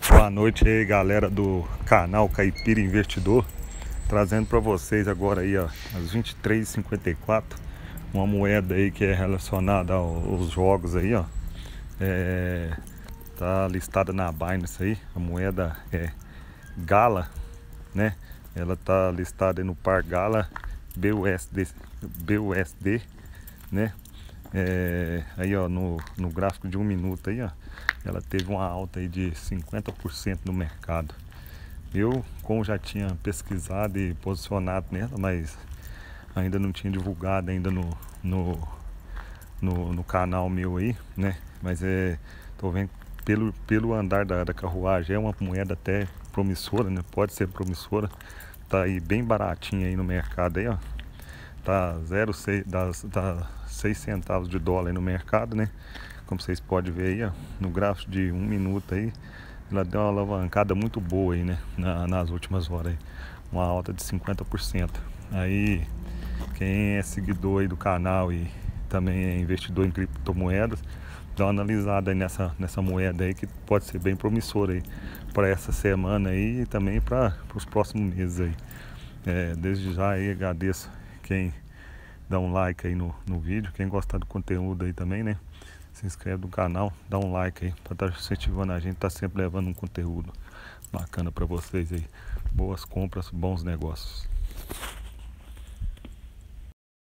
Boa noite aí, galera do canal Caipira Investidor, trazendo para vocês agora aí, ó, às 23h54, uma moeda aí que é relacionada aos jogos aí, ó. Tá listada na Binance aí, a moeda é Gala, né? Ela tá listada aí no par Gala BUSD, né? Aí ó, no gráfico de 1 minuto aí, ó, ela teve uma alta aí de 50% no mercado. Eu, como já tinha pesquisado e posicionado nela, mas ainda não tinha divulgado ainda no canal meu aí, né? Mas tô vendo pelo andar da carruagem, é uma moeda até promissora, né? Pode ser promissora. Tá aí bem baratinha aí no mercado aí, ó. Tá 6 centavos de dólar aí no mercado, né? Como vocês podem ver aí, ó, no gráfico de 1 minuto aí, ela deu uma alavancada muito boa aí, né? Nas últimas horas aí, uma alta de 50%. Aí, quem é seguidor aí do canal e também é investidor em criptomoedas, dá uma analisada aí nessa moeda aí, que pode ser bem promissora aí para essa semana aí e também para os próximos meses aí. Desde já aí agradeço quem dá um like aí no vídeo, quem gostar do conteúdo aí também, né? Se inscreve no canal, dá um like aí para estar incentivando a gente, tá sempre levando um conteúdo bacana para vocês aí. Boas compras, bons negócios.